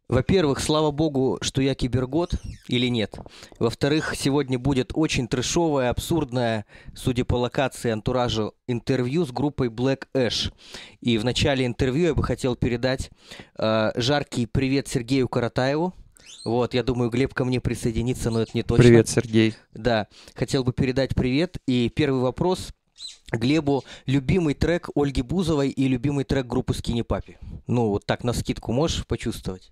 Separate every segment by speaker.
Speaker 1: Во-первых, слава богу, что я кибергод или нет. Во-вторых, сегодня будет очень трэшовое, абсурдное, судя по локации и антуражу, интервью с группой Black Ash. И в начале интервью я бы хотел передать жаркий привет Сергею Каратаеву. Вот, я думаю, Глеб ко мне присоединится, но это не точно.
Speaker 2: Привет, Сергей.
Speaker 1: Да, хотел бы передать привет. И первый вопрос Глебу. Любимый трек Ольги Бузовой и любимый трек группы Skinny Puppy. Ну, вот так навскидку можешь почувствовать?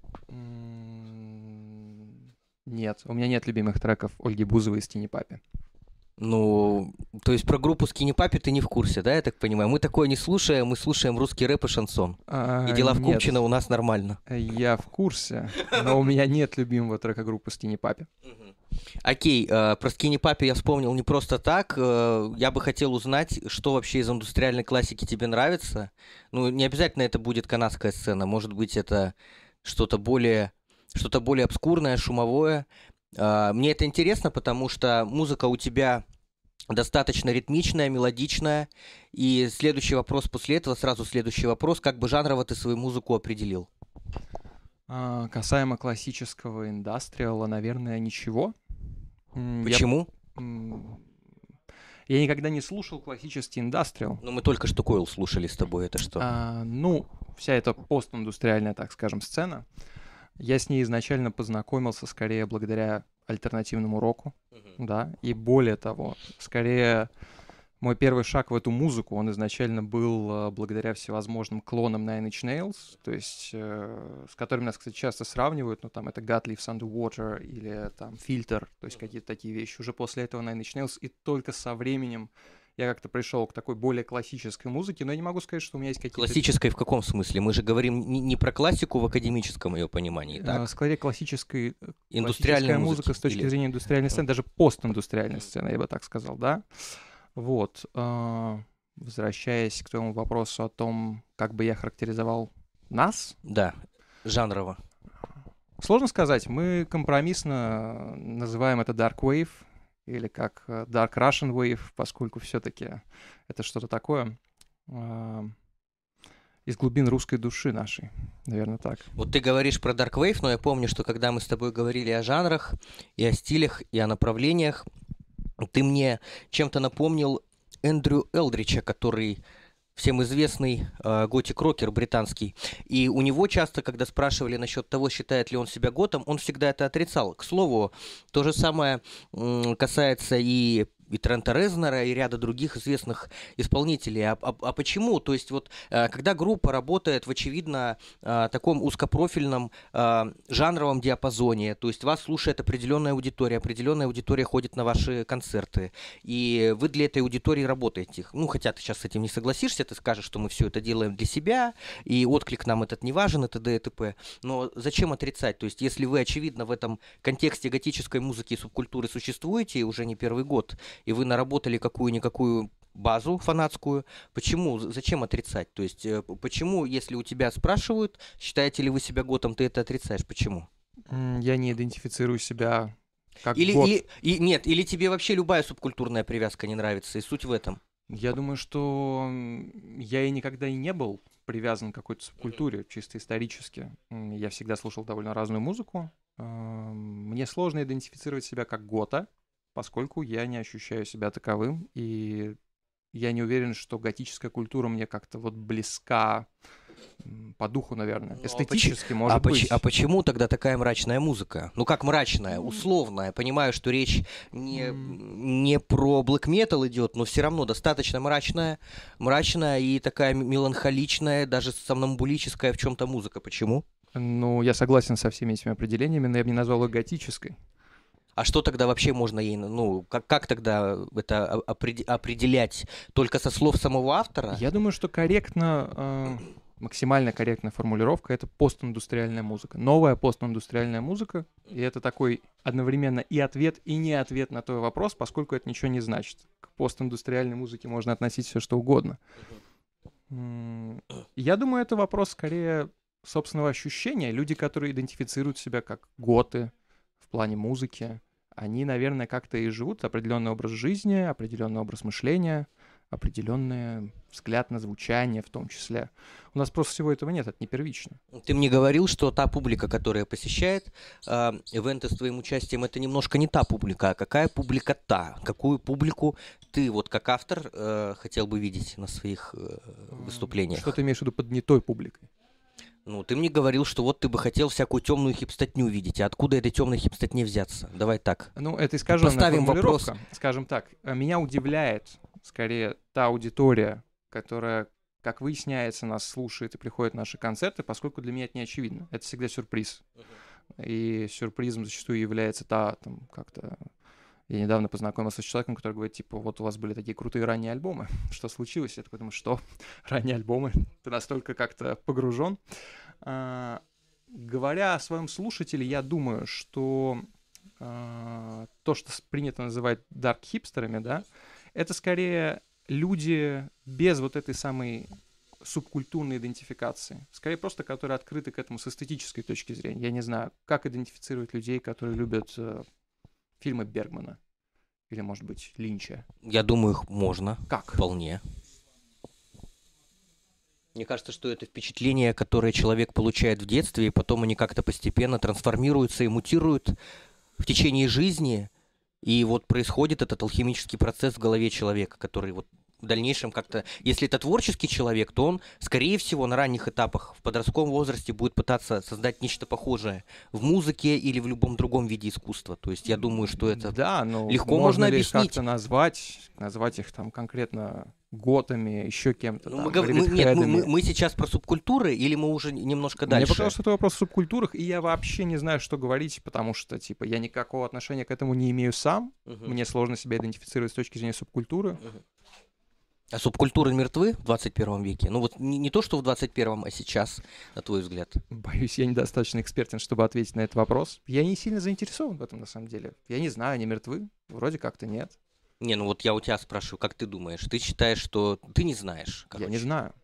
Speaker 2: Нет, у меня нет любимых треков Ольги Бузовой и Skinny Puppy.
Speaker 1: Ну, то есть про группу Skinny Puppy ты не в курсе, да, я так понимаю? Мы такое не слушаем, мы слушаем русский рэп и шансон. И дела в
Speaker 2: Нет,
Speaker 1: Купчино у нас нормально.
Speaker 2: я в курсе, но у меня нет любимого трека группы Skinny Puppy.
Speaker 1: Окей, про Skinny Puppy я вспомнил не просто так. Я бы хотел узнать, что вообще из индустриальной классики тебе нравится. Ну, не обязательно это будет канадская сцена, может быть, это что-то более обскурное, шумовое. Мне это интересно, потому что музыка у тебя достаточно ритмичная, мелодичная. И следующий вопрос после этого, сразу следующий вопрос, как бы жанрово ты свою музыку определил?
Speaker 2: Касаемо классического индастриала, наверное, ничего. Я,
Speaker 1: Почему?
Speaker 2: м, я никогда не слушал классический индастриал.
Speaker 1: Ну, мы только что Койл слушали с тобой, это что?
Speaker 2: Ну, вся эта постиндустриальная, так скажем, сцена, я с ней изначально познакомился скорее благодаря альтернативному року, да, и более того, скорее мой первый шаг в эту музыку, он изначально был благодаря всевозможным клонам Nine Inch Nails, то есть с которыми нас, кстати, часто сравнивают, ну, там, это God Lives Underwater или там Filter, то есть какие-то такие вещи. Уже после этого Nine Inch Nails, и только со временем я как-то пришел к такой более классической музыке, но я не могу сказать, что у меня есть какие-то...
Speaker 1: Классической в каком смысле? Мы же говорим не про классику в академическом ее понимании, так?
Speaker 2: Скорее классическая
Speaker 1: Индустриальной
Speaker 2: музыка
Speaker 1: музыки
Speaker 2: с точки
Speaker 1: или...
Speaker 2: зрения индустриальной сцены, даже постиндустриальной сцены, я бы так сказал, да. Вот. Возвращаясь к твоему вопросу о том, как бы я характеризовал нас,
Speaker 1: Да, жанрово.
Speaker 2: сложно сказать. Мы компромиссно называем это Dark Wave или как Dark Russian Wave, поскольку все-таки это что-то такое из глубин русской души нашей, наверное, так.
Speaker 1: Вот ты говоришь про Dark Wave, но я помню, что когда мы с тобой говорили о жанрах, и о стилях, и о направлениях, ты мне чем-то напомнил Эндрю Элдрича, который всем известный готик-рокер британский. И у него часто, когда спрашивали насчет того, считает ли он себя готом, он всегда это отрицал. К слову, то же самое касается и Трента Резнора, и ряда других известных исполнителей. А почему? То есть вот когда группа работает в очевидно таком узкопрофильном жанровом диапазоне, то есть вас слушает определенная аудитория ходит на ваши концерты, и вы для этой аудитории работаете. Ну, хотя ты сейчас с этим не согласишься, ты скажешь, что мы все это делаем для себя, и отклик нам этот не важен, и т.д. и т.п. Но зачем отрицать? То есть если вы, очевидно, в этом контексте готической музыки и субкультуры существуете уже не первый год, и вы наработали какую-никакую базу фанатскую, почему, зачем отрицать? То есть почему, если у тебя спрашивают, считаете ли вы себя готом, ты это отрицаешь? Почему?
Speaker 2: Я не идентифицирую себя как
Speaker 1: Или,
Speaker 2: гот.
Speaker 1: нет, или тебе вообще любая субкультурная привязка не нравится, и суть в этом?
Speaker 2: Я думаю, что я и никогда и не был привязан к какой-то субкультуре, чисто исторически. Я всегда слушал довольно разную музыку. Мне сложно идентифицировать себя как гота, поскольку я не ощущаю себя таковым, и я не уверен, что готическая культура мне как-то вот близка по духу, наверное.
Speaker 1: Ну,
Speaker 2: Эстетически, может быть.
Speaker 1: а почему тогда такая мрачная музыка? Ну как мрачная? Условная. Понимаю, что речь не про black metal идет, но все равно достаточно мрачная и такая меланхоличная, даже сомнамбулическая в чем-то музыка. Почему?
Speaker 2: Ну, я согласен со всеми этими определениями, но я бы не назвал ее готической.
Speaker 1: А что тогда вообще можно ей, ну, как тогда это определять? Только со слов самого автора?
Speaker 2: Я думаю, что максимально корректная формулировка — это постиндустриальная музыка. Новая постиндустриальная музыка, и это такой одновременно и ответ, и не ответ на твой вопрос, поскольку это ничего не значит. К постиндустриальной музыке можно относить все что угодно. Я думаю, это вопрос скорее собственного ощущения. Люди, которые идентифицируют себя как готы в плане музыки, они, наверное, как-то и живут определенный образ жизни, определенный образ мышления, определенный взгляд на звучание в том числе. У нас просто всего этого нет, это не первично.
Speaker 1: Ты мне говорил, что та публика, которая посещает ивенты с твоим участием, это немножко не та публика. А какая публика та? Какую публику ты, вот как автор, хотел бы видеть на своих выступлениях?
Speaker 2: Что ты имеешь в виду под не той публикой?
Speaker 1: Ну, ты мне говорил, что вот ты бы хотел всякую темную хипстотню видеть. А откуда этой темной хипстотне взяться? Давай так.
Speaker 2: Ну, это искаженная
Speaker 1: Поставим
Speaker 2: формулировка.
Speaker 1: вопрос.
Speaker 2: Скажем так, меня удивляет скорее та аудитория, которая, как выясняется, нас слушает и приходит на наши концерты, поскольку для меня это не очевидно. Это всегда сюрприз. И сюрпризом зачастую является там, как-то... Я недавно познакомился с человеком, который говорит, типа, вот у вас были такие крутые ранние альбомы, что случилось? Я такой думаю, что? Ранние альбомы? Ты настолько как-то погружен. Говоря о своем слушателе, я думаю, что то, что принято называть дарк-хипстерами, да, это скорее люди без вот этой самой субкультурной идентификации. Скорее просто, которые открыты к этому с эстетической точки зрения. Я не знаю, как идентифицировать людей, которые любят фильмы Бергмана или, может быть, Линча.
Speaker 1: Я думаю, их можно.
Speaker 2: Как?
Speaker 1: Вполне. Мне кажется, что это впечатления, которые человек получает в детстве, и потом они как-то постепенно трансформируются и мутируют в течение жизни. И вот происходит этот алхимический процесс в голове человека, который вот в дальнейшем как-то... Если это творческий человек, то он, скорее всего, на ранних этапах в подростковом возрасте будет пытаться создать нечто похожее в музыке или в любом другом виде искусства. То есть я думаю, что это легко можно
Speaker 2: ли
Speaker 1: объяснить.
Speaker 2: Как-то назвать их там конкретно готами, еще кем-то
Speaker 1: Ну,
Speaker 2: там,
Speaker 1: мы сейчас про субкультуры или мы уже немножко дальше?
Speaker 2: Мне показалось, что это вопрос о субкультурах, и я вообще не знаю, что говорить, потому что, типа, я никакого отношения к этому не имею сам, мне сложно себя идентифицировать с точки зрения субкультуры.
Speaker 1: А субкультуры мертвы в 21 веке? Ну вот не то, что в 21-м, а сейчас, на твой взгляд.
Speaker 2: Боюсь, я недостаточно экспертен, чтобы ответить на этот вопрос. Я не сильно заинтересован в этом, на самом деле. Я не знаю, они мертвы? Вроде как-то нет.
Speaker 1: Не, ну вот я у тебя спрашиваю, как ты думаешь? Ты считаешь, что ты не знаешь?
Speaker 2: Я не знаю.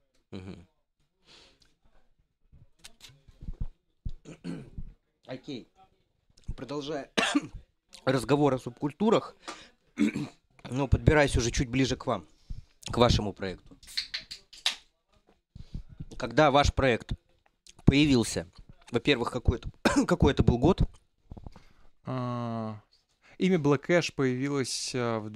Speaker 1: Окей. Продолжая разговор о субкультурах, но подбираясь уже чуть ближе к вам, к вашему проекту. Когда ваш проект появился, во-первых, какой это был год?
Speaker 2: Имя Black Ash появилось в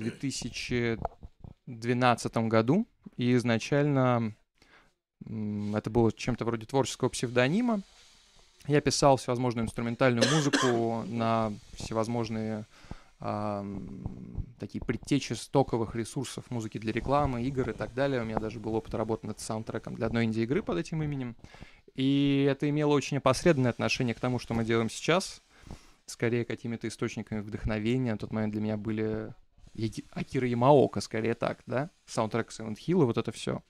Speaker 2: 2012 году, и изначально это было чем-то вроде творческого псевдонима. Я писал всевозможную инструментальную музыку на всевозможные такие предтечи стоковых ресурсов музыки для рекламы, игр и так далее. У меня даже был опыт работы над саундтреком для одной инди-игры под этим именем. И это имело очень опосредованное отношение к тому, что мы делаем сейчас. Скорее, какими-то источниками вдохновения. На тот момент для меня были Акира Ямаока, скорее так, да? Саундтрек Silent Hill и вот это все.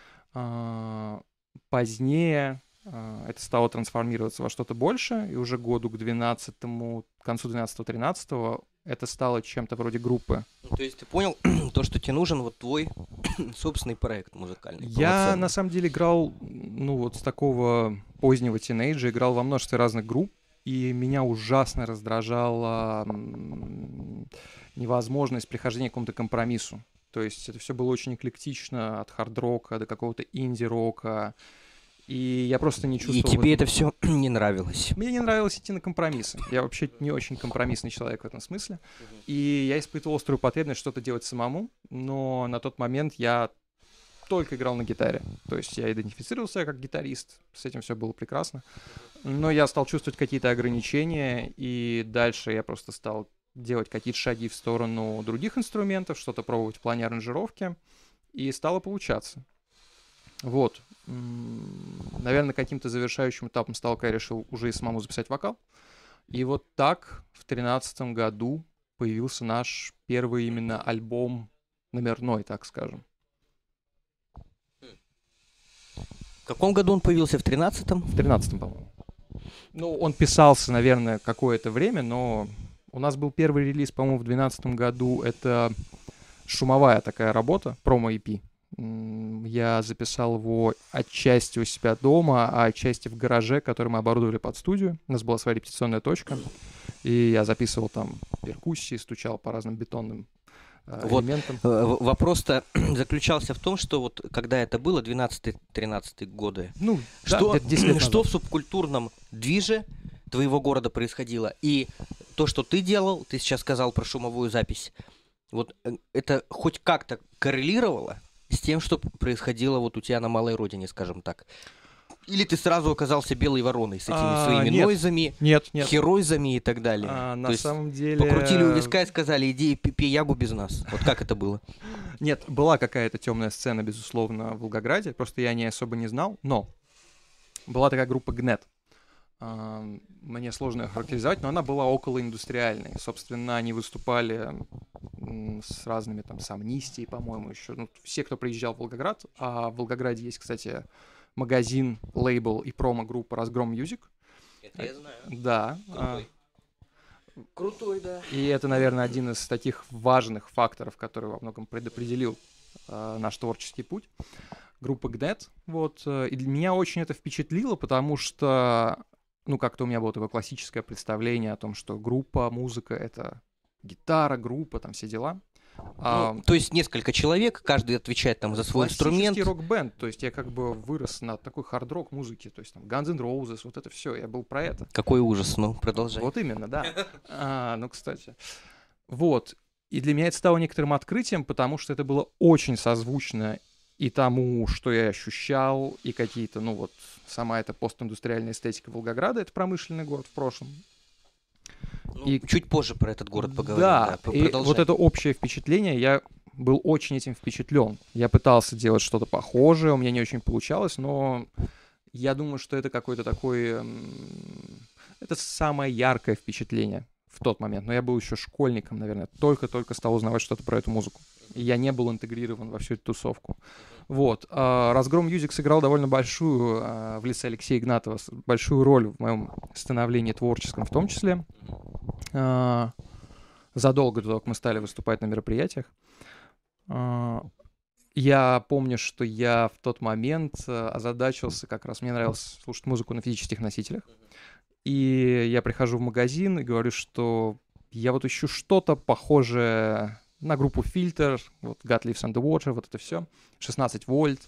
Speaker 2: Позднее это стало трансформироваться во что-то большее, и уже году к 12-му, к концу 12-13 это стало чем-то вроде группы.
Speaker 1: То есть ты понял, то, что тебе нужен вот твой собственный проект музыкальный?
Speaker 2: Я, на самом деле, играл, с такого позднего тинейджа, играл во множестве разных групп, и меня ужасно раздражала невозможность прихождения к какому-то компромиссу. То есть это все было очень эклектично, от хард-рока до какого-то инди-рока. И я просто не чувствовал...
Speaker 1: И тебе это все не нравилось?
Speaker 2: Мне не нравилось идти на компромиссы. Я вообще не очень компромиссный человек в этом смысле. И я испытывал острую потребность что-то делать самому, но на тот момент я только играл на гитаре. То есть я идентифицировался как гитарист, с этим все было прекрасно. Но я стал чувствовать какие-то ограничения, и дальше я просто стал делать какие-то шаги в сторону других инструментов, что-то пробовать в плане аранжировки, и стало получаться. Вот. Наверное, каким-то завершающим этапом стал, когда я решил уже и самому записать вокал. И вот так в 2013 году появился наш первый именно альбом номерной, так скажем.
Speaker 1: В каком году он появился? В 13-м?
Speaker 2: В 13-м, по-моему. Он писался, наверное, какое-то время, но у нас был первый релиз, по-моему, в 2012 году. Это шумовая такая работа, промо-EP. Я записал его отчасти у себя дома, а отчасти в гараже, который мы оборудовали под студию. У нас была своя репетиционная точка, и я записывал там перкуссии, стучал по разным бетонным
Speaker 1: Вот
Speaker 2: элементом.
Speaker 1: вопрос-то заключался в том, что вот когда это было, 12-13 годы,
Speaker 2: Ну,
Speaker 1: что,
Speaker 2: да, 10 лет
Speaker 1: что
Speaker 2: назад.
Speaker 1: в субкультурном движе твоего города происходило? И то, что ты делал, ты сейчас сказал про шумовую запись, вот это хоть как-то коррелировало с тем, что происходило вот у тебя на малой родине, скажем так? Или ты сразу оказался белой вороной с этими своими
Speaker 2: Нет.
Speaker 1: нойзами,
Speaker 2: Нет.
Speaker 1: херойзами и так далее?
Speaker 2: На
Speaker 1: То есть
Speaker 2: самом деле...
Speaker 1: покрутили у виска и сказали, иди пей ягу без нас. Вот как это было?
Speaker 2: Нет, была какая-то темная сцена, безусловно, в Волгограде, просто я о ней особо не знал, но была такая группа ГНЕТ. Мне сложно ее характеризовать, но она была околоиндустриальной. Собственно, они выступали с разными там, с Амнистией, по-моему, еще. Ну, все, кто приезжал в Волгоград, а в Волгограде есть, кстати, магазин, лейбл и промо-группа «Разгром Мьюзик».
Speaker 1: Это я знаю.
Speaker 2: Да.
Speaker 1: Крутой, да.
Speaker 2: И это, наверное, один из таких важных факторов, который во многом предопределил наш творческий путь. Группа ГНЕТ. Вот. И для меня очень это впечатлило, потому что, ну, как-то у меня было такое классическое представление о том, что группа, музыка — это гитара, группа, там все дела.
Speaker 1: То есть несколько человек, каждый отвечает там за свой инструмент.
Speaker 2: Классический рок-бенд, то есть я как бы вырос на такой хард-рок музыке, то есть там Guns N' Roses, вот это все, я был про это.
Speaker 1: Какой ужас, ну, продолжай.
Speaker 2: Вот именно, да. Ну, кстати. Вот. И для меня это стало некоторым открытием, потому что это было очень созвучно и тому, что я ощущал, и какие-то, ну вот, сама эта постиндустриальная эстетика Волгограда, это промышленный город в прошлом.
Speaker 1: И чуть позже про этот город поговорим.
Speaker 2: Да, и вот это общее впечатление, я был очень этим впечатлен. Я пытался делать что-то похожее, у меня не очень получалось, но я думаю, что это какое-то такое... Это самое яркое впечатление в тот момент. Но я был еще школьником, наверное, только-только стал узнавать что-то про эту музыку. И я не был интегрирован во всю эту тусовку. Вот. «Разгром Мьюзик» сыграл довольно большую, в лице Алексея Игнатова, большую роль в моем становлении творческом в том числе. Задолго до того, как мы стали выступать на мероприятиях. Я помню, что я в тот момент озадачился, как раз мне нравилось слушать музыку на физических носителях. И я прихожу в магазин и говорю, что я вот ищу что-то похожее на группу «Фильтр», вот «God Lives Underwater», вот это все, 16 вольт.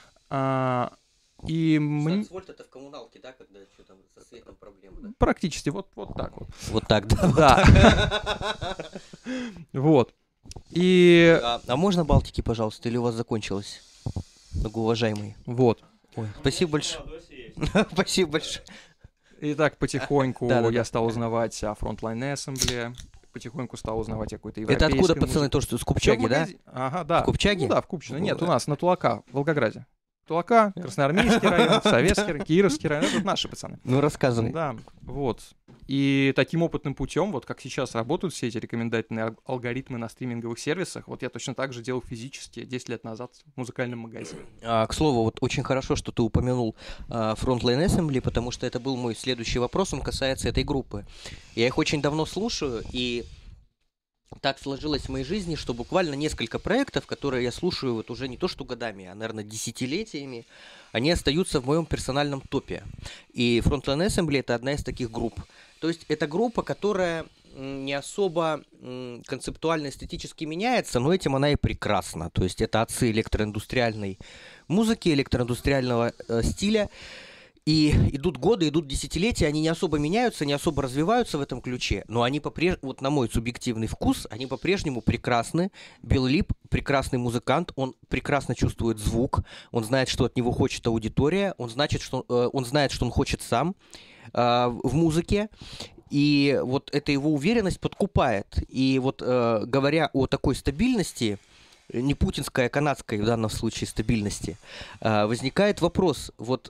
Speaker 2: И
Speaker 1: 16 вольт — это в коммуналке, да, когда что там со светом проблемы, да?
Speaker 2: Практически, вот так вот.
Speaker 1: Вот так, да?
Speaker 2: Да. Вот. И...
Speaker 1: А можно Балтики, пожалуйста, или у вас закончилось, многоуважаемые?
Speaker 2: Вот.
Speaker 1: Ой, спасибо большое. Спасибо большое.
Speaker 2: И так потихоньку я стал узнавать о Frontline Assembly, потихоньку стал узнавать о какой-то европейской
Speaker 1: Это откуда,
Speaker 2: музыке.
Speaker 1: пацаны, то, что с Купчаги, да?
Speaker 2: Ага, да.
Speaker 1: В Купчаге?
Speaker 2: Ну да, в Купчино. Нет, у нас на Тулака, в Волгограде. Тулака, Красноармейский район, Советский район, Кировский район. Это наши пацаны.
Speaker 1: Ну, рассказывай.
Speaker 2: Да, вот. И таким опытным путем, вот как сейчас работают все эти рекомендательные алгоритмы на стриминговых сервисах, вот я точно так же делал физически 10 лет назад в музыкальном магазине.
Speaker 1: К слову, вот очень хорошо, что ты упомянул Frontline Assembly, потому что это был мой следующий вопрос, он касается этой группы. Я их очень давно слушаю, и так сложилось в моей жизни, что буквально несколько проектов, которые я слушаю вот уже не то что годами, а, наверное, десятилетиями, они остаются в моем персональном топе. И Frontline Assembly — это одна из таких групп. То есть это группа, которая не особо концептуально эстетически меняется, но этим она и прекрасна. То есть это отцы электроиндустриальной музыки, электроиндустриального стиля. И идут годы, идут десятилетия, они не особо меняются, не особо развиваются в этом ключе, но они по-прежнему, вот на мой субъективный вкус, они по-прежнему прекрасны. Билл Лип — прекрасный музыкант, он прекрасно чувствует звук, он знает, что от него хочет аудитория, он знает, что он хочет сам в музыке. И вот эта его уверенность подкупает. И вот говоря о такой стабильности, не путинской, а канадской в данном случае стабильности, возникает вопрос, вот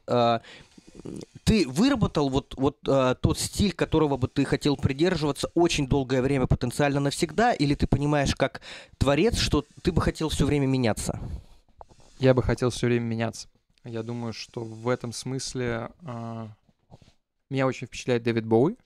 Speaker 1: ты выработал тот стиль, которого бы ты хотел придерживаться очень долгое время, потенциально навсегда, или ты понимаешь как творец, что ты бы хотел все время меняться?
Speaker 2: Я бы хотел все время меняться. Я думаю, что в этом смысле меня очень впечатляет Дэвид Боуи.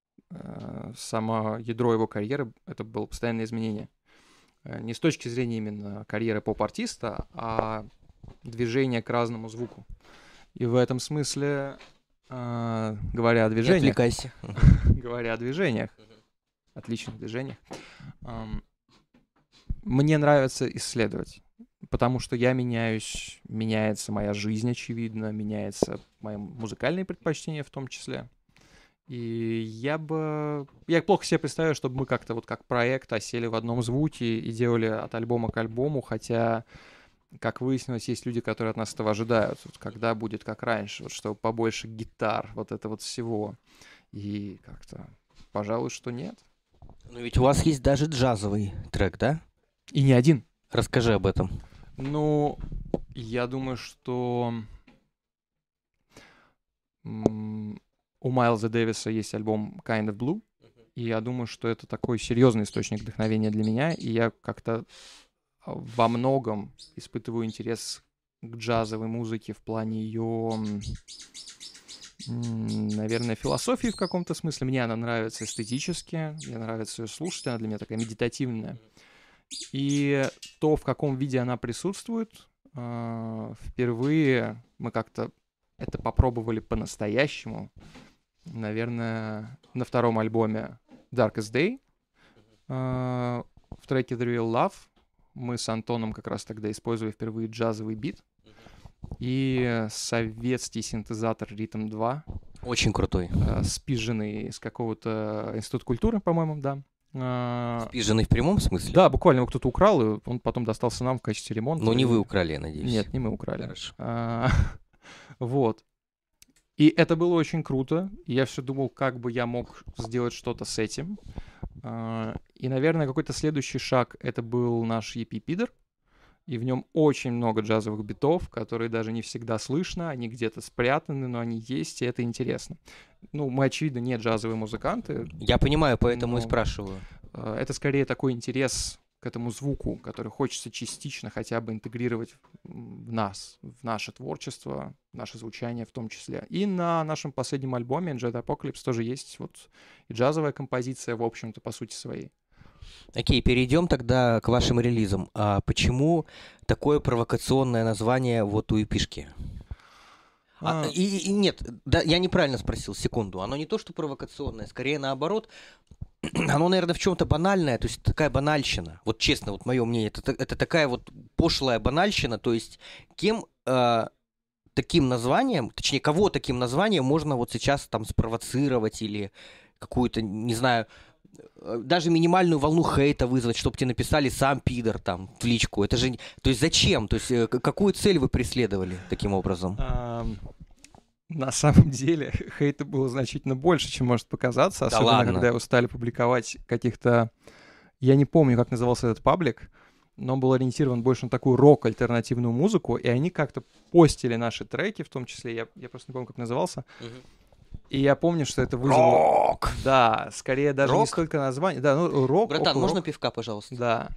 Speaker 2: Само ядро его карьеры — это было постоянное изменение. Не с точки зрения именно карьеры поп-артиста, а движения к разному звуку. И в этом смысле, говоря о движениях...
Speaker 1: Не отвлекайся.
Speaker 2: Говоря о движениях, отличных движениях, Мне нравится исследовать, потому что я меняюсь, меняется моя жизнь, очевидно, меняется мои музыкальные предпочтения в том числе. И я плохо себе представляю, чтобы мы как-то вот как проект осели в одном звуке и делали от альбома к альбому, хотя, как выяснилось, есть люди, которые от нас этого ожидают, вот когда будет как раньше, вот чтобы побольше гитар, вот это вот всего. И как-то, пожалуй, что нет.
Speaker 1: Но ведь у вас есть даже джазовый трек, да?
Speaker 2: И не один.
Speaker 1: Расскажи об этом.
Speaker 2: Ну, я думаю, что у Майлза Дэвиса есть альбом Kind of Blue, и я думаю, что это такой серьезный источник вдохновения для меня, и я как-то во многом испытываю интерес к джазовой музыке в плане ее, наверное, философии в каком-то смысле. Мне она нравится эстетически, мне нравится ее слушать, она для меня такая медитативная. И то, в каком виде она присутствует, впервые мы как-то это попробовали по-настоящему, наверное, на втором альбоме Darkest Day, в треке The Real Love. Мы с Антоном как раз тогда использовали впервые джазовый бит и советский синтезатор Rhythm 2.
Speaker 1: Очень крутой.
Speaker 2: Спиженный из какого-то института культуры, по-моему, да.
Speaker 1: Спиженный в прямом смысле?
Speaker 2: Да, буквально его кто-то украл, и он потом достался нам в качестве ремонта.
Speaker 1: Но не вы украли, я надеюсь.
Speaker 2: Нет, не мы украли.
Speaker 1: Хорошо.
Speaker 2: Вот. И это было очень круто. Я все думал, как бы я мог сделать что-то с этим. И, наверное, какой-то следующий шаг — это был наш EP Пидор. И в нем очень много джазовых битов, которые даже не всегда слышно, они где-то спрятаны, но они есть, и это интересно. Ну, мы, очевидно, не джазовые музыканты.
Speaker 1: Я понимаю, поэтому и спрашиваю.
Speaker 2: Это скорее такой интерес к этому звуку, который хочется частично хотя бы интегрировать в нас, в наше творчество, наше звучание в том числе. И на нашем последнем альбоме Jet Apocalypse тоже есть вот и джазовая композиция, в общем-то, по сути своей.
Speaker 1: Окей, перейдем тогда к вашим релизам. А почему такое провокационное название вот у эпишки? Нет, да, я неправильно спросил, секунду. Оно не то, что провокационное, скорее наоборот. Оно, наверное, в чем-то банальное, то есть такая банальщина. Вот честно, вот мое мнение, это такая вот пошлая банальщина. То есть кем таким названием, точнее, кого таким названием можно вот сейчас там спровоцировать или какую-то, не знаю, даже минимальную волну хейта вызвать, чтобы тебе написали сам пидор там в личку. Это же... То есть зачем? То есть какую цель вы преследовали таким образом?
Speaker 2: На самом деле хейта было значительно больше, чем может показаться.
Speaker 1: Да
Speaker 2: особенно,
Speaker 1: ладно?
Speaker 2: Когда его стали публиковать каких-то... Я не помню, как назывался этот паблик, но он был ориентирован больше на такую рок-альтернативную музыку, и они как-то постили наши треки, в том числе, я просто не помню, как назывался. И я помню, что это вызвало...
Speaker 1: Рок!
Speaker 2: Да, скорее даже
Speaker 1: Рок?
Speaker 2: не столько название. Да, ну, рок.
Speaker 1: Братан, можно пивка, пожалуйста?
Speaker 2: Да.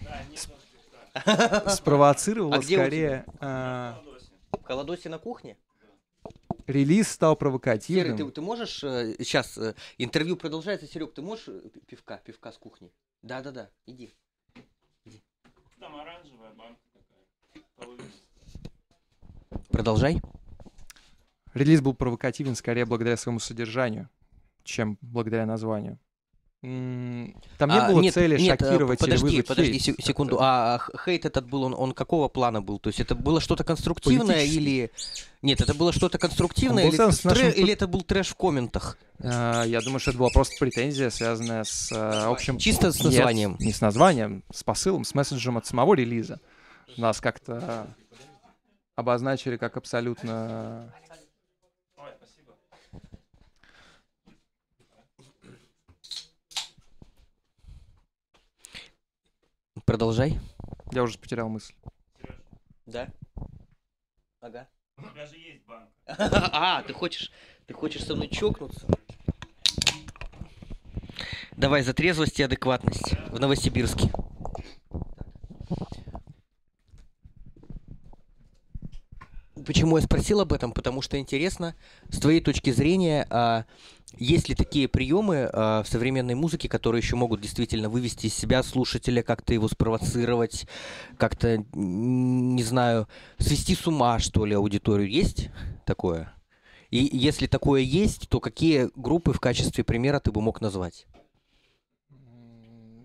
Speaker 2: Спровоцировало
Speaker 1: где
Speaker 2: скорее...
Speaker 1: В холодосе на кухне?
Speaker 2: Релиз стал провокативным.
Speaker 1: Серый, ты можешь... Сейчас интервью продолжается. Серег, ты можешь пивка с кухни? Да, иди.
Speaker 3: Там оранжевая банка такая.
Speaker 1: Продолжай.
Speaker 2: Релиз был провокативен скорее благодаря своему содержанию, чем благодаря названию. Там не было цели шокировать или вызвать
Speaker 1: Подожди
Speaker 2: хейт.
Speaker 1: секунду. А хейт этот был, он какого плана был? То есть это было что-то конструктивное или... Нет, это было что-то конструктивное или это был трэш в комментах?
Speaker 2: Я думаю, что это была просто претензия, связанная с общим...
Speaker 1: Чисто с названием?
Speaker 2: Нет, не с названием, с посылом, с месседжем от самого релиза. Нас как-то обозначили как абсолютно...
Speaker 1: Продолжай.
Speaker 2: Я уже потерял мысль.
Speaker 1: Да? Ага.
Speaker 3: У тебя же есть банка.
Speaker 1: Ты хочешь со мной чокнуться? Давай за трезвость и адекватность в Новосибирске. Почему я спросил об этом? Потому что интересно, с твоей точки зрения, есть ли такие приемы в современной музыке, которые еще могут действительно вывести из себя слушателя, как-то его спровоцировать, как-то, не знаю, свести с ума, что ли, аудиторию? Есть такое? И если такое есть, то какие группы в качестве примера ты бы мог назвать?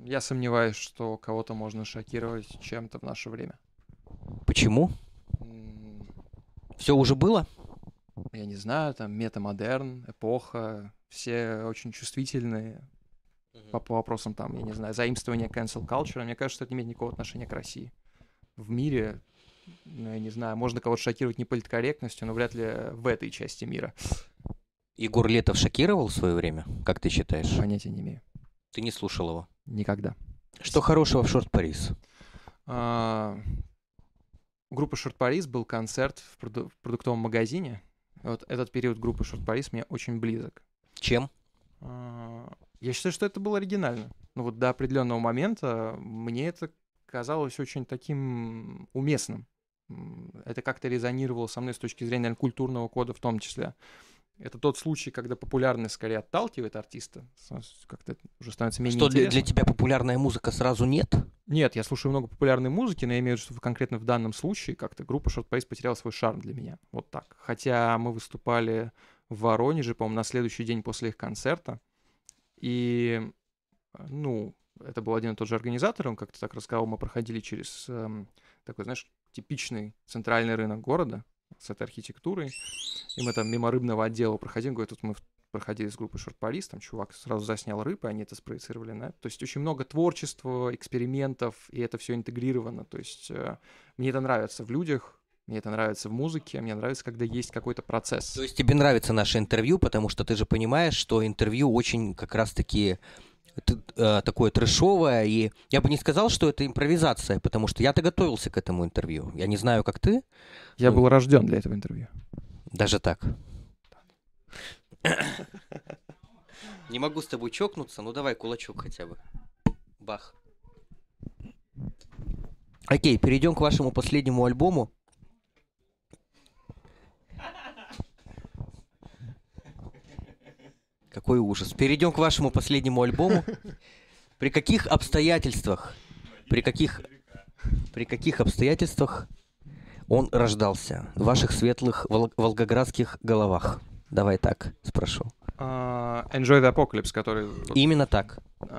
Speaker 2: Я сомневаюсь, что кого-то можно шокировать чем-то в наше время.
Speaker 1: Почему?
Speaker 2: М,
Speaker 1: Все уже было?
Speaker 2: Я не знаю, там метамодерн, эпоха, все очень чувствительные по вопросам, там, я не знаю, заимствования cancel culture. Мне кажется, что это не имеет никакого отношения к России. В мире, ну, я не знаю, можно кого-то шокировать не политкорректностью, но вряд ли в этой части мира.
Speaker 1: Егор Летов шокировал в свое время, как ты считаешь?
Speaker 2: Понятия не имею.
Speaker 1: Ты не слушал его.
Speaker 2: Никогда.
Speaker 1: Что хорошего в Шорт Парис?
Speaker 2: А, У группы Short Paris был концерт в продуктовом магазине. Вот этот период группы Short Paris мне очень близок.
Speaker 1: Чем?
Speaker 2: Я считаю, что это было оригинально. Ну вот до определенного момента мне это казалось очень таким уместным. Это как-то резонировало со мной с точки зрения, наверное, культурного кода в том числе. Это тот случай, когда популярность скорее отталкивает артиста, как-то уже становится менее
Speaker 1: Что для
Speaker 2: интересно.
Speaker 1: тебя популярная музыка сразу нет?
Speaker 2: Нет, я слушаю много популярной музыки, но я имею в виду, что конкретно в данном случае как-то группа Short Paris потеряла свой шарм для меня. Вот так. Хотя мы выступали в Воронеже, по-моему, на следующий день после их концерта. И, ну, это был один и тот же организатор, он как-то так рассказал, мы проходили через такой, знаешь, типичный центральный рынок города с этой архитектурой. И мы там мимо рыбного отдела проходим, говорит, тут мы проходили с группой Short Paris, там чувак сразу заснял рыбы, они это спроецировали, да? То есть очень много творчества, экспериментов, и это все интегрировано. То есть мне это нравится в людях, мне это нравится в музыке, мне нравится, когда есть какой-то процесс.
Speaker 1: То есть тебе нравится наше интервью, потому что ты же понимаешь, что интервью очень как раз-таки такое трэшовое, и я бы не сказал, что это импровизация, потому что я-то готовился к этому интервью. Я не знаю, как ты.
Speaker 2: Я был рожден для этого интервью.
Speaker 1: Даже так. Не могу с тобой чокнуться, ну давай кулачок хотя бы. Бах. Окей, перейдем к вашему последнему альбому. Какой ужас. Перейдем к вашему последнему альбому. При каких обстоятельствах он рождался в ваших светлых волгоградских головах? Давай так спрошу.
Speaker 2: Enjoy the Apocalypse, который...
Speaker 1: Именно так.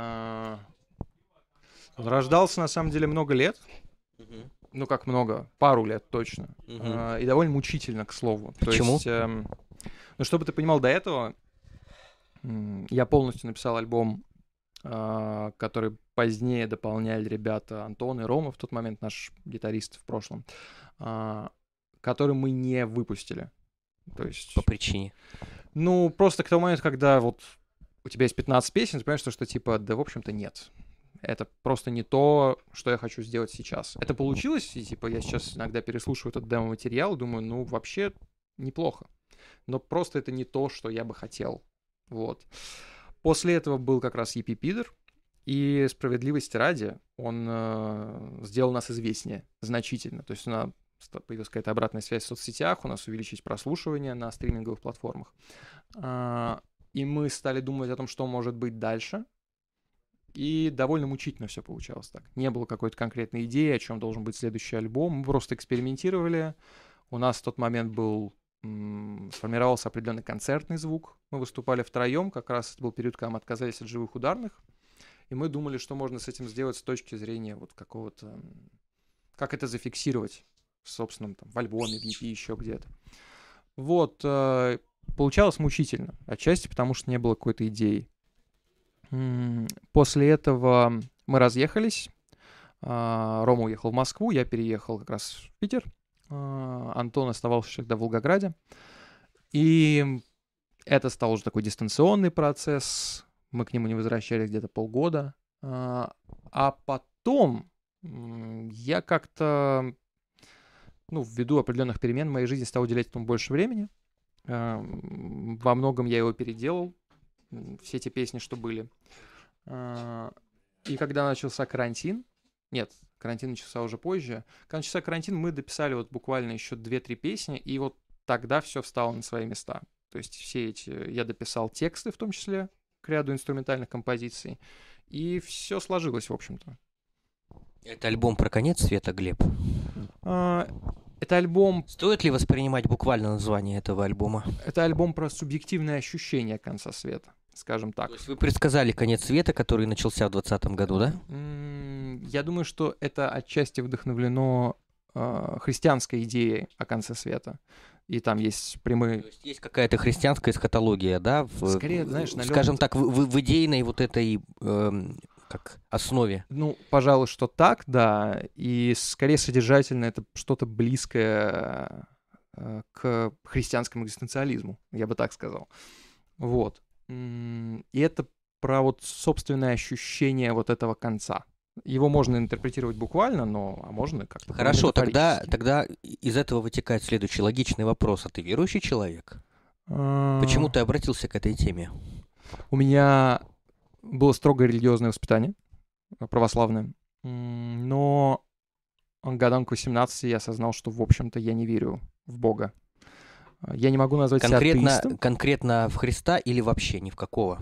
Speaker 2: Он рождался, на самом деле, много лет. Ну, как много? Пару лет точно. И довольно мучительно, к слову.
Speaker 1: Почему?
Speaker 2: То есть, ну, чтобы ты понимал, до этого я полностью написал альбом, который позднее дополняли ребята Антон и Рома, в тот момент наш гитарист в прошлом, который мы не выпустили. То есть...
Speaker 1: По причине?
Speaker 2: Ну, просто к тому моменту, когда вот у тебя есть 15 песен, ты понимаешь, что типа, да, в общем-то, нет. Это просто не то, что я хочу сделать сейчас. Это получилось, и типа я сейчас иногда переслушиваю этот демо-материал, думаю, ну, вообще неплохо. Но просто это не то, что я бы хотел. Вот. После этого был как раз EP Пидор, и справедливости ради, он сделал нас известнее значительно. То есть у нас появилась какая-то обратная связь в соцсетях, у нас увеличились прослушивания на стриминговых платформах. И мы стали думать о том, что может быть дальше. И довольно мучительно все получалось так. Не было какой-то конкретной идеи, о чем должен быть следующий альбом. Мы просто экспериментировали. У нас в тот момент сформировался определенный концертный звук. Мы выступали втроем, как раз это был период, когда мы отказались от живых ударных. И мы думали, что можно с этим сделать с точки зрения вот какого-то... Как это зафиксировать, собственно, там, в альбоме, в EP, еще где-то. Вот. Получалось мучительно. Отчасти потому, что не было какой-то идеи. После этого мы разъехались. Рома уехал в Москву, я переехал как раз в Питер. Антон оставался тогда в Волгограде. И это стал уже такой дистанционный процесс. Мы к нему не возвращались где-то полгода. А потом я как-то, ввиду определенных перемен в моей жизни стал уделять этому больше времени. Во многом я его переделал. Все эти песни, что были. И когда начался карантин... Нет, карантин начался уже позже. Когда начался карантин, мы дописали вот буквально еще 2-3 песни, и вот тогда все встало на свои места. То есть все эти... Я дописал тексты, в том числе, к ряду инструментальных композиций, и все сложилось, в общем-то.
Speaker 1: Это альбом про конец света, Глеб?
Speaker 2: Это альбом...
Speaker 1: Стоит ли воспринимать буквально название этого альбома?
Speaker 2: Это альбом про субъективное ощущение конца света. скажем так.
Speaker 1: То есть вы предсказали конец света, который начался в 2020 году, да?
Speaker 2: Я думаю, что это отчасти вдохновлено христианской идеей о конце света. И там есть прямые...
Speaker 1: То есть есть какая-то христианская эсхатология, да?
Speaker 2: Скорее, знаешь,
Speaker 1: скажем так, в идейной вот этой как основе.
Speaker 2: Ну, пожалуй, что так, да. И скорее содержательно это что-то близкое к христианскому экзистенциализму, я бы так сказал. Вот. И это про вот собственное ощущение вот этого конца. Его можно интерпретировать буквально, но можно как-то...
Speaker 1: Хорошо, тогда из этого вытекает следующий логичный вопрос. А ты верующий человек? Почему ты обратился к этой теме?
Speaker 2: У меня было строгое религиозное воспитание, православное, но годам к 18 я осознал, что, в общем-то, я не верю в Бога. Я не могу назвать себя атеистом.
Speaker 1: Конкретно в Христа или вообще ни в какого?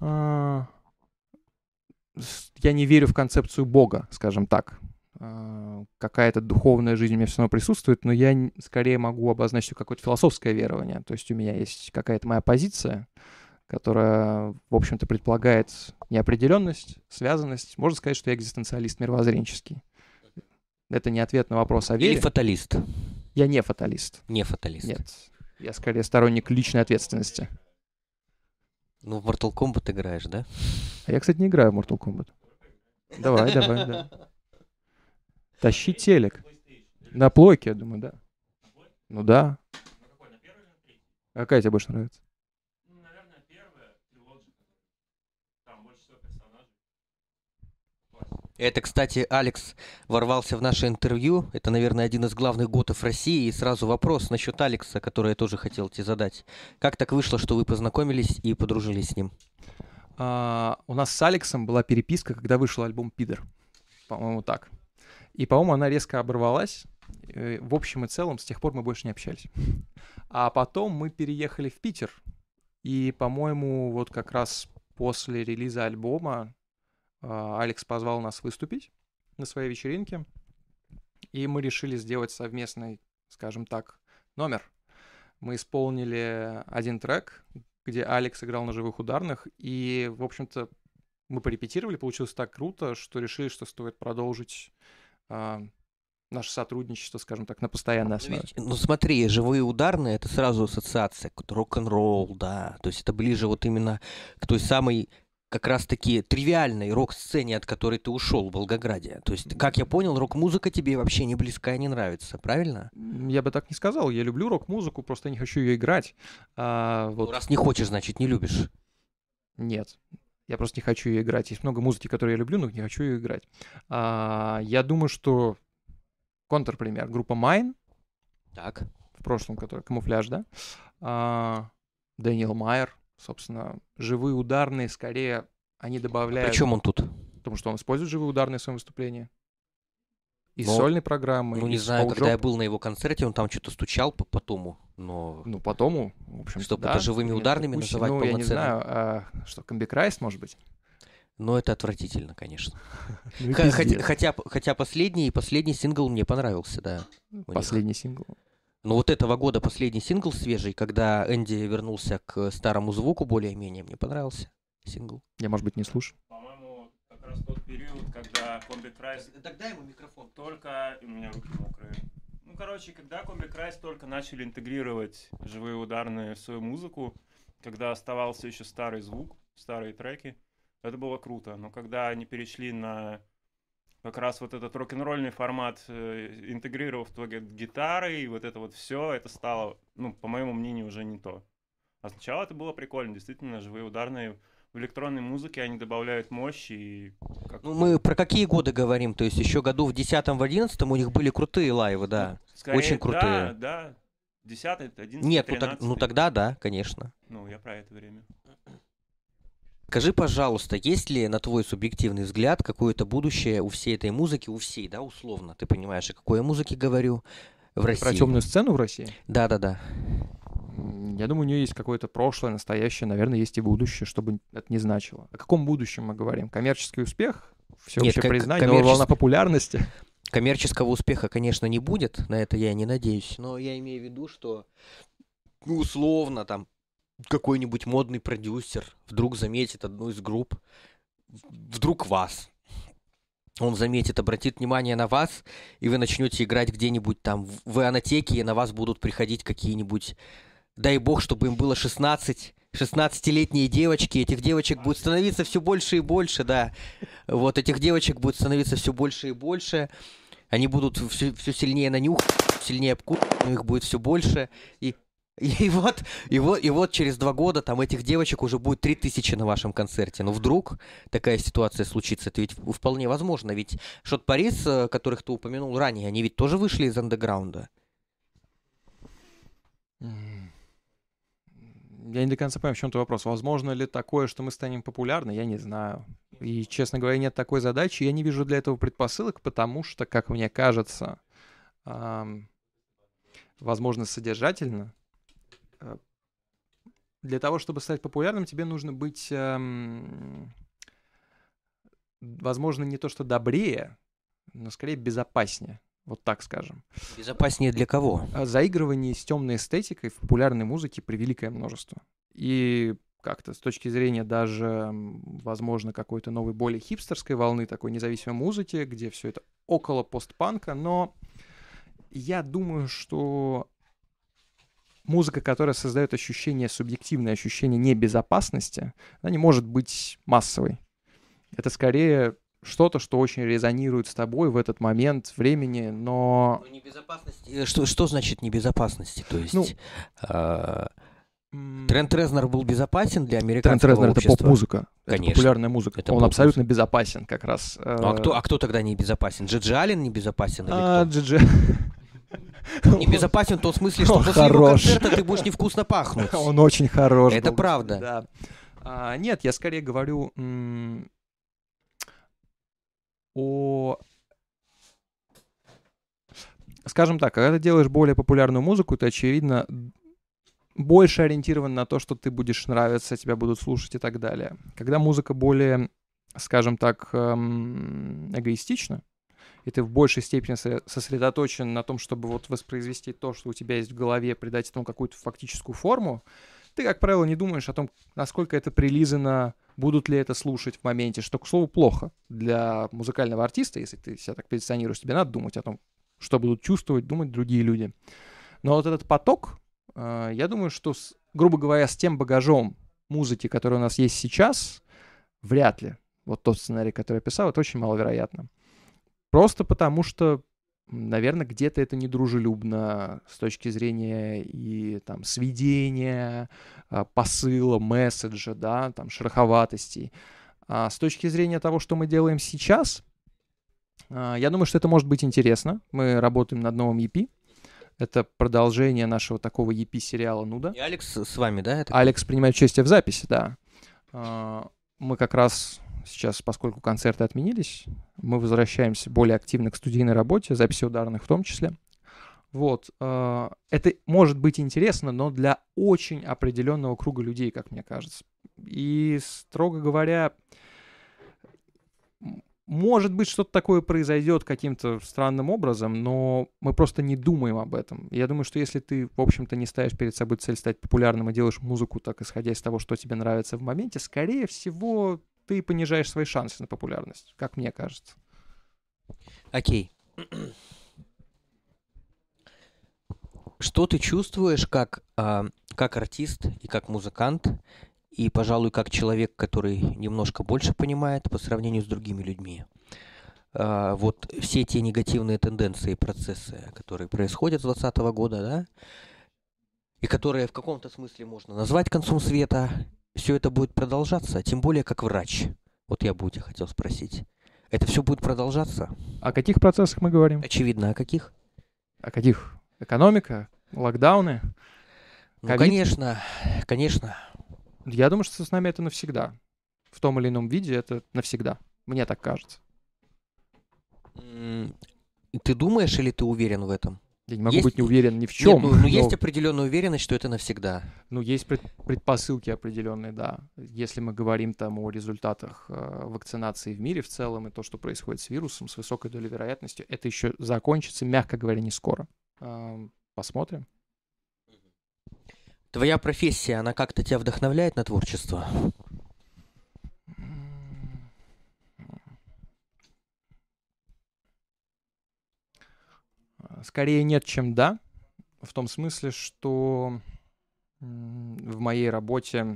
Speaker 2: Я не верю в концепцию Бога, скажем так. Какая-то духовная жизнь у меня все равно присутствует, но я скорее могу обозначить какое-то философское верование. То есть у меня есть какая-то моя позиция, которая, в общем-то, предполагает неопределенность, связанность. Можно сказать, что я экзистенциалист мировоззренческий. Это не ответ на вопрос о вере.
Speaker 1: Или фаталист?
Speaker 2: Я не фаталист.
Speaker 1: Не фаталист.
Speaker 2: Нет. Я скорее сторонник личной ответственности.
Speaker 1: Ну, в Mortal Kombat играешь, да?
Speaker 2: А я, кстати, не играю в Mortal Kombat. Давай, да. Тащи телек. На плойке, я думаю, да. Ну да. А какая тебе больше нравится?
Speaker 3: Наверное, первая трилогия. Там больше всего персонажей.
Speaker 1: Это, кстати, Алекс ворвался в наше интервью. Это, наверное, один из главных готов России. И сразу вопрос насчет Алекса, который я тоже хотел тебе задать. Как так вышло, что вы познакомились и подружились с ним?
Speaker 2: У нас с Алексом была переписка, когда вышел альбом «Пидор». По-моему, так. И, по-моему, она резко оборвалась. В общем и целом, с тех пор мы больше не общались. А потом мы переехали в Питер. И, по-моему, вот как раз после релиза альбома Алекс позвал нас выступить на своей вечеринке. И мы решили сделать совместный, скажем так, номер. Мы исполнили один трек, где Алекс играл на живых ударных. И, в общем-то, мы порепетировали. Получилось так круто, что решили, что стоит продолжить наше сотрудничество, скажем так, на постоянной основе.
Speaker 1: Ну смотри, живые ударные — это сразу ассоциация, рок-н-ролл, да, то есть это ближе вот именно к той самой как раз-таки тривиальной рок-сцене, от которой ты ушел в Волгограде. То есть, как я понял, рок-музыка тебе вообще не близка и не нравится, правильно?
Speaker 2: Я бы так не сказал, я люблю рок-музыку, просто я не хочу ее играть.
Speaker 1: Вот. Ну, раз не хочешь, значит, не любишь.
Speaker 2: Нет. Я просто не хочу ее играть. Есть много музыки, которую я люблю, но не хочу ее играть. Я думаю, что контрпример. Группа Mine.
Speaker 1: Так.
Speaker 2: В прошлом, которая камуфляж, да? Дэниел Майер. Собственно, живые ударные, скорее, они добавляют...
Speaker 1: Причем он тут?
Speaker 2: Потому что он использует живые ударные в своем выступлении. Из сольной программы.
Speaker 1: Ну, не знаю, когда я был на его концерте, он там что-то стучал по тому, но...
Speaker 2: Ну, по тому, в общем,
Speaker 1: чтобы это живыми ударными называть полноценно.
Speaker 2: Ну, я не знаю, что, Комбикрайст, может быть?
Speaker 1: Ну, это отвратительно, конечно. Хотя последний сингл мне понравился, да.
Speaker 2: Последний сингл?
Speaker 1: Ну, вот этого года последний сингл свежий, когда Энди вернулся к старому звуку более-менее, мне понравился сингл.
Speaker 2: Я, может быть, не слушаю.
Speaker 3: По-моему, как раз тот период, когда Комбикрайст...
Speaker 1: Тогда ему микрофон.
Speaker 3: Только... У меня руки мокрые. Ну, короче, когда Комбикрайст только начали интегрировать живые ударные в свою музыку, когда оставался еще старый звук, старые треки, это было круто. Но когда они перешли на как раз вот этот рок-н-ролльный формат, интегрировав туда гитары и вот это вот все, это стало, ну, по моему мнению, уже не то. А сначала это было прикольно, действительно, живые ударные в электронной музыке, они добавляют мощь и...
Speaker 1: Ну, мы про какие годы говорим? То есть еще году в 10-м, в 11-м у них были крутые лайвы, да?
Speaker 3: Ну, скорее,
Speaker 1: очень крутые.
Speaker 3: Да. 10-й, 11-й,
Speaker 1: Нет,
Speaker 3: 13-й.
Speaker 1: ну тогда да, конечно.
Speaker 3: Ну, я про это время.
Speaker 1: Скажи, пожалуйста, есть ли, на твой субъективный взгляд, какое-то будущее у всей этой музыки, у всей, да, условно, ты понимаешь, о какой я музыке говорю, в России?
Speaker 2: Про темную сцену в России?
Speaker 1: Да.
Speaker 2: Я думаю, у нее есть какое-то прошлое, настоящее, наверное, есть и будущее, что бы это ни значило. О каком будущем мы говорим? Коммерческий успех? Всеобщее признание, новая волна популярности?
Speaker 1: Коммерческого успеха, конечно, не будет, на это я не надеюсь, но я имею в виду, что, условно, там, какой-нибудь модный продюсер вдруг заметит одну из групп, вдруг вас. Он заметит, обратит внимание на вас, и вы начнете играть где-нибудь там в ионотеке, и на вас будут приходить какие-нибудь, дай бог, чтобы им было 16-летние девочки, этих девочек будет становиться все больше и больше, да. Вот, этих девочек будет становиться все больше и больше, они будут все сильнее нанюхать, сильнее обкусывать, их будет все больше, и вот через 2 года там этих девочек уже будет 3000 на вашем концерте. Но вдруг такая ситуация случится, это ведь вполне возможно. Ведь Шот Парис, которых ты упомянул ранее, они ведь тоже вышли из андеграунда.
Speaker 2: Я не до конца понимаю, в чем твой вопрос. Возможно ли такое, что мы станем популярны? Я не знаю. И, честно говоря, нет такой задачи. Я не вижу для этого предпосылок, потому что, как мне кажется, возможно, содержательно, для того, чтобы стать популярным, тебе нужно быть, возможно, не то что добрее, но скорее безопаснее. Вот так скажем.
Speaker 1: Безопаснее для кого?
Speaker 2: Заигрывание с темной эстетикой в популярной музыке превеликое множество. И как-то с точки зрения даже, возможно, какой-то новой, более хипстерской волны, такой независимой музыки, где все это около постпанка, но я думаю, что музыка, которая создает ощущение, субъективное ощущение небезопасности, она не может быть массовой. Это скорее что-то, что очень резонирует с тобой в этот момент времени, но...
Speaker 1: Небезопасность... Что значит небезопасности? То есть... Трент Резнор был безопасен для американского
Speaker 2: общества? Трент Резнор — это поп-музыка.
Speaker 1: Конечно.
Speaker 2: Это популярная музыка.
Speaker 1: Это
Speaker 2: он абсолютно безопасен как раз.
Speaker 1: А кто тогда не безопасен? Джиджи Аллен не безопасен?
Speaker 2: Джиджи...
Speaker 1: Не безопасен в том смысле, что после его концерта ты будешь невкусно пахнуть.
Speaker 2: Он очень хорош.
Speaker 1: Это правда.
Speaker 2: Да. Нет, я скорее говорю о... Скажем так, когда ты делаешь более популярную музыку, ты, очевидно, больше ориентирован на то, что ты будешь нравиться, тебя будут слушать и так далее. Когда музыка более, скажем так, эгоистична, и ты в большей степени сосредоточен на том, чтобы вот воспроизвести то, что у тебя есть в голове, придать этому какую-то фактическую форму, ты, как правило, не думаешь о том, насколько это прилизано, будут ли это слушать в моменте, что, к слову, плохо для музыкального артиста, если ты себя так позиционируешь, тебе надо думать о том, что будут чувствовать, думать другие люди. Но вот этот поток, я думаю, что, грубо говоря, с тем багажом музыки, который у нас есть сейчас, вряд ли. Вот тот сценарий, который я писал, это очень маловероятно. Просто потому что, наверное, где-то это недружелюбно с точки зрения и там сведения, посыла, месседжа, да, там шероховатостей. А с точки зрения того, что мы делаем сейчас, я думаю, что это может быть интересно. Мы работаем над новым EP. Это продолжение нашего такого EP-сериала «Нуда».
Speaker 1: И Алекс с вами, да?
Speaker 2: Алекс принимает участие в записи, да. Мы как раз сейчас, поскольку концерты отменились, мы возвращаемся более активно к студийной работе, записи ударных в том числе. Вот. Это может быть интересно, но для очень определенного круга людей, как мне кажется. И, строго говоря, может быть, что-то такое произойдет каким-то странным образом, но мы просто не думаем об этом. Я думаю, что если ты, в общем-то, не ставишь перед собой цель стать популярным и делаешь музыку так, исходя из того, что тебе нравится в моменте, скорее всего, ты понижаешь свои шансы на популярность, как мне кажется.
Speaker 1: Окей. Что ты чувствуешь как артист и как музыкант, и, пожалуй, как человек, который немножко больше понимает по сравнению с другими людьми? Вот все те негативные тенденции и процессы, которые происходят с 2020 года, да, и которые в каком-то смысле можно назвать концом света, все это будет продолжаться, тем более как врач. Вот я бы у тебя хотел спросить. Это все будет продолжаться?
Speaker 2: О каких процессах мы говорим?
Speaker 1: Очевидно, о каких?
Speaker 2: О каких? Экономика? Локдауны?
Speaker 1: Ну, конечно, конечно.
Speaker 2: Я думаю, что с нами это навсегда. В том или ином виде это навсегда. Мне так кажется.
Speaker 1: Ты думаешь или ты уверен в этом?
Speaker 2: Я не могу быть не уверен ни в чем.
Speaker 1: Нет, есть определенная уверенность, что это навсегда.
Speaker 2: Ну, есть предпосылки определенные, да. Если мы говорим там о результатах вакцинации в мире в целом и то, что происходит с вирусом, с высокой долей вероятности, это еще закончится, мягко говоря, не скоро. Посмотрим.
Speaker 1: Твоя профессия, она как-то тебя вдохновляет на творчество?
Speaker 2: Скорее нет, чем да. В том смысле, что в моей работе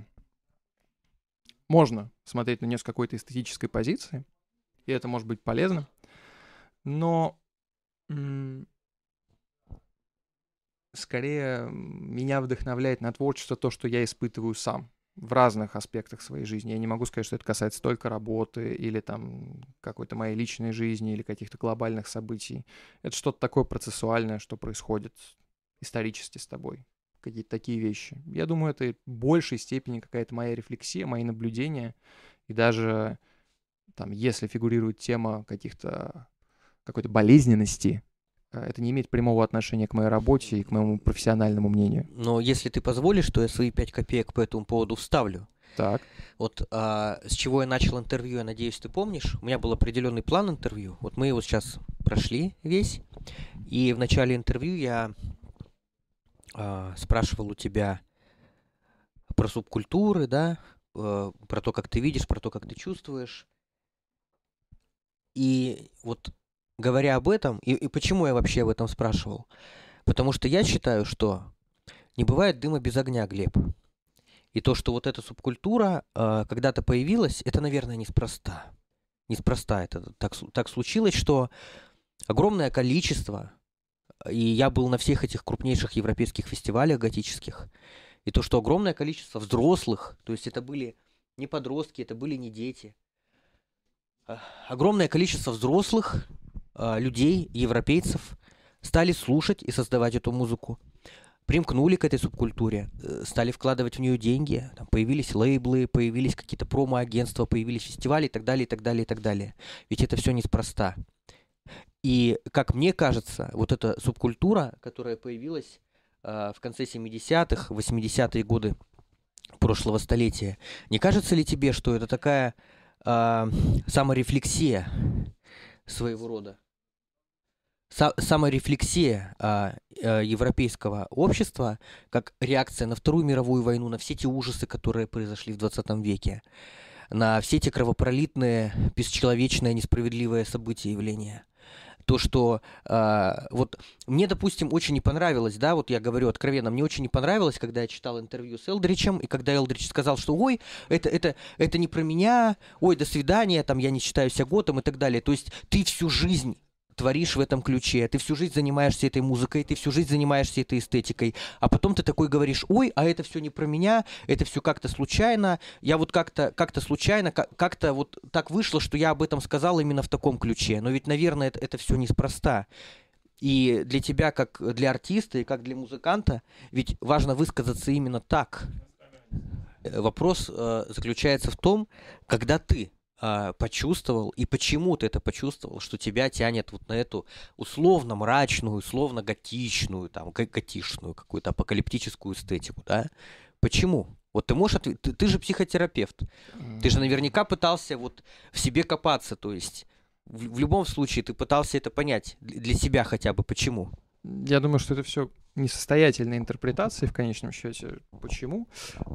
Speaker 2: можно смотреть на нее с какой-то эстетической позиции, и это может быть полезно, но скорее меня вдохновляет на творчество то, что я испытываю сам в разных аспектах своей жизни. Я не могу сказать, что это касается только работы или там какой-то моей личной жизни или каких-то глобальных событий. Это что-то такое процессуальное, что происходит исторически с тобой. Какие-то такие вещи. Я думаю, это в большей степени какая-то моя рефлексия, мои наблюдения. И даже там, если фигурирует тема какой-то болезненности, это не имеет прямого отношения к моей работе и к моему профессиональному мнению.
Speaker 1: Но если ты позволишь, то я свои 5 копеек по этому поводу вставлю.
Speaker 2: Так.
Speaker 1: Вот с чего я начал интервью, я надеюсь, ты помнишь. У меня был определенный план интервью. Вот мы его сейчас прошли весь. И в начале интервью я спрашивал у тебя про субкультуры, да, про то, как ты видишь, про то, как ты чувствуешь. И вот говоря об этом, и почему я вообще об этом спрашивал? Потому что я считаю, что не бывает дыма без огня, Глеб. И то, что вот эта субкультура когда-то появилась, это, наверное, неспроста. Неспроста это так случилось, что огромное количество, и я был на всех этих крупнейших европейских фестивалях готических, и то, что огромное количество взрослых, то есть это были не подростки, это были не дети, огромное количество взрослых людей, европейцев, стали слушать и создавать эту музыку, примкнули к этой субкультуре, стали вкладывать в нее деньги, там появились лейблы, появились какие-то промо-агентства, появились фестивали и так далее, и так далее, и так далее. Ведь это все неспроста. И, как мне кажется, вот эта субкультура, которая появилась в конце 70-х, 80-е годы прошлого столетия, не кажется ли тебе, что это такая саморефлексия своего рода? Саморефлексия европейского общества как реакция на Вторую мировую войну, на все те ужасы, которые произошли в 20 веке, на все те кровопролитные, бесчеловечные, несправедливые события и явления. То, что вот мне, допустим, очень не понравилось, да, вот я говорю откровенно, мне очень не понравилось, когда я читал интервью с Элдричем, и когда Элдрич сказал, что ой, это не про меня, ой, до свидания, там, я не считаю себя готом и так далее. То есть ты всю жизнь творишь в этом ключе, ты всю жизнь занимаешься этой музыкой, ты всю жизнь занимаешься этой эстетикой, а потом ты такой говоришь, ой, а это все не про меня, это все как-то случайно, я вот как-то случайно, как-то вот так вышло, что я об этом сказал именно в таком ключе, но ведь, наверное, это все неспроста. И для тебя, как для артиста и как для музыканта, ведь важно высказаться именно так. Вопрос заключается в том, когда ты почувствовал, и почему ты это почувствовал, что тебя тянет вот на эту условно мрачную, условно готичную, там, готишную какую-то апокалиптическую эстетику, да? Почему? Вот ты можешь ответить, ты же психотерапевт, ты же наверняка пытался вот в себе копаться, то есть в любом случае ты пытался это понять для себя хотя бы, почему?
Speaker 2: Я думаю, что это все несостоятельные интерпретации в конечном счете. Почему?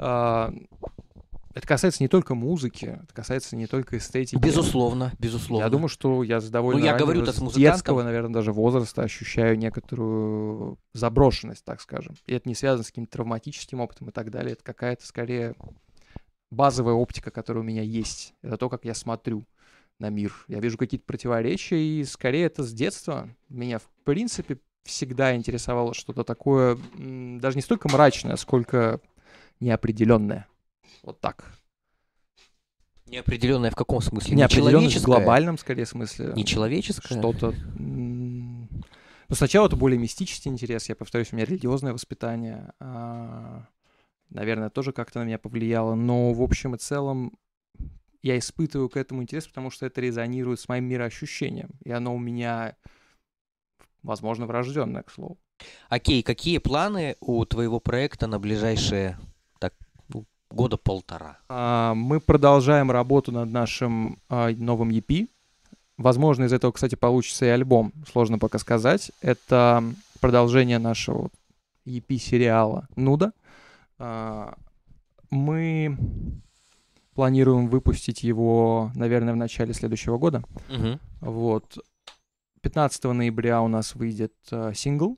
Speaker 2: Это касается не только музыки, это касается не только эстетики.
Speaker 1: Безусловно, безусловно.
Speaker 2: Я думаю, что я с довольно с детского, наверное, даже возраста ощущаю некоторую заброшенность, так скажем. И это не связано с каким-то травматическим опытом и так далее. Это какая-то, скорее, базовая оптика, которая у меня есть. Это то, как я смотрю на мир. Я вижу какие-то противоречия, и скорее это с детства. Меня, в принципе, всегда интересовало что-то такое, даже не столько мрачное, сколько неопределенное. Вот так.
Speaker 1: Неопределенное в каком смысле?
Speaker 2: Неопределенность в глобальном, скорее, смысле.
Speaker 1: Нечеловеческое?
Speaker 2: Что-то... Ну, сначала это более мистический интерес. Я повторюсь, у меня религиозное воспитание. Наверное, тоже как-то на меня повлияло. Но, в общем и целом, я испытываю к этому интерес, потому что это резонирует с моим мироощущением. И оно у меня, возможно, врожденное, к слову.
Speaker 1: Окей, какие планы у твоего проекта на ближайшие года полтора?
Speaker 2: Мы продолжаем работу над нашим новым EP. Возможно, из этого, кстати, получится и альбом. Сложно пока сказать. Это продолжение нашего EP-сериала «Нуда». Мы планируем выпустить его, наверное, в начале следующего года. Вот. 15 ноября у нас выйдет сингл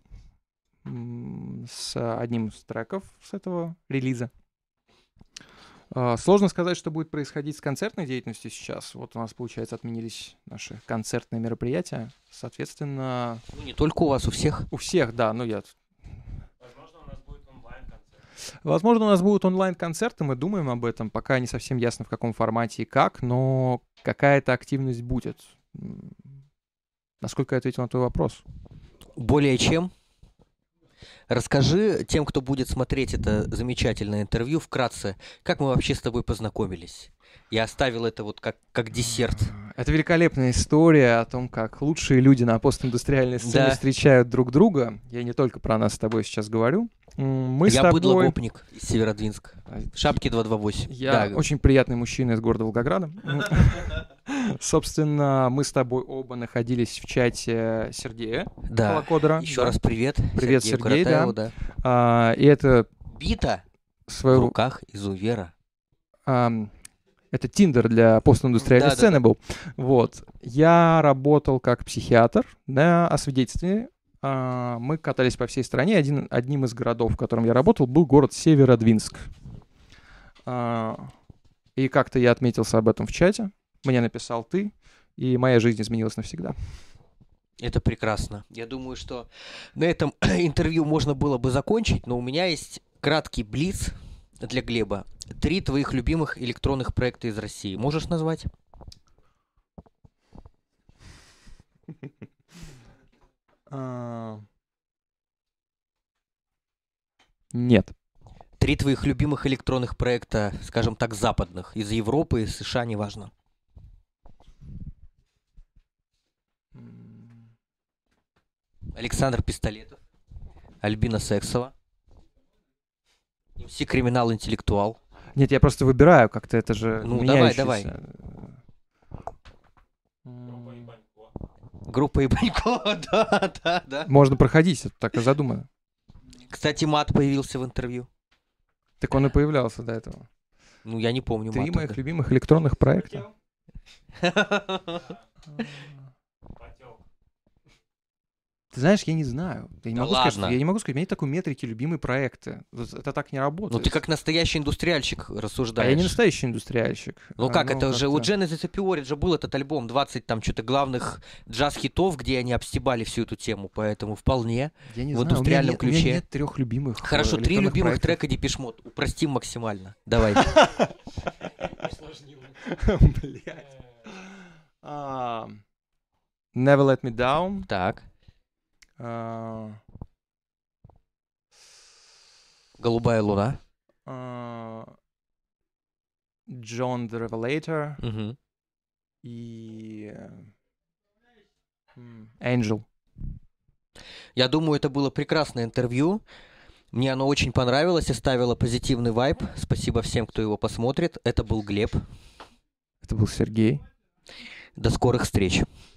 Speaker 2: с одним из треков с этого релиза. Сложно сказать, что будет происходить с концертной деятельностью сейчас. Вот у нас, получается, отменились наши концертные мероприятия. Соответственно...
Speaker 1: Ну, не только у вас, у всех.
Speaker 2: У всех, да. Ну,
Speaker 3: Возможно, у нас будет онлайн-концерт.
Speaker 2: Возможно, у нас будут онлайн-концерты, мы думаем об этом. Пока не совсем ясно, в каком формате и как, но какая-то активность будет. Насколько я ответил на твой вопрос?
Speaker 1: Более чем. Расскажи тем, кто будет смотреть это замечательное интервью, вкратце, как мы вообще с тобой познакомились. Я оставил это вот как десерт.
Speaker 2: Это великолепная история о том, как лучшие люди на постиндустриальной сцене встречают друг друга. Я не только про нас с тобой сейчас говорю.
Speaker 1: Я быдло-гопник из Северодвинска. Шапки 228.
Speaker 2: Я очень приятный мужчина из города Волгограда. Собственно, мы с тобой оба находились в чате Сергея Колокодера.
Speaker 1: Еще раз привет.
Speaker 2: Привет, Сергей, да. И это...
Speaker 1: Бита в руках изувера.
Speaker 2: Это Тиндер для постиндустриальной сцены был. Вот. Я работал как психиатр на освидетельствовании. Мы катались по всей стране. Одним из городов, в котором я работал, был город Северодвинск. И как-то я отметился об этом в чате. Мне написал ты, и моя жизнь изменилась навсегда.
Speaker 1: Это прекрасно. Я думаю, что на этом интервью можно было бы закончить, но у меня есть краткий блиц для Глеба. 3 твоих любимых электронных проекта из России. Можешь назвать?
Speaker 2: Нет.
Speaker 1: 3 твоих любимых электронных проекта, скажем так, западных, из Европы, из США, неважно. Александр Пистолетов, Альбина Сексова, МС Криминал Интеллектуал.
Speaker 2: Нет, я просто выбираю как-то, это же
Speaker 1: давай. Группа Ибанько, да.
Speaker 2: Можно проходить, это так и задумано.
Speaker 1: Кстати, мат появился в интервью.
Speaker 2: Так он и появлялся до этого.
Speaker 1: Ну, я не помню.
Speaker 2: 3 моих любимых электронных проекта. Ты знаешь, я не знаю. Я не могу сказать, у меня нет такой метрики любимые проекты. Это так не работает.
Speaker 1: Ну ты как настоящий индустриальщик рассуждаешь.
Speaker 2: А я не настоящий индустриальщик.
Speaker 1: Ну как, это уже у Genesis и Pure же был этот альбом, 20 там что-то главных джаз-хитов, где они обстебали всю эту тему, поэтому вполне
Speaker 2: я не
Speaker 1: в
Speaker 2: знаю,
Speaker 1: индустриальном ключе.
Speaker 2: У меня нет 3 любимых.
Speaker 1: Хорошо, 3 любимых трека Depeche Mode. Упростим максимально. Давай.
Speaker 2: Блядь. Never Let Me Down.
Speaker 1: Так. Голубая луна.
Speaker 2: John the Revelator.
Speaker 1: Угу.
Speaker 2: И Angel.
Speaker 1: Я думаю, это было прекрасное интервью. Мне оно очень понравилось, оставило позитивный вайб. Спасибо всем, кто его посмотрит. Это был Глеб.
Speaker 2: Это был Сергей.
Speaker 1: До скорых встреч.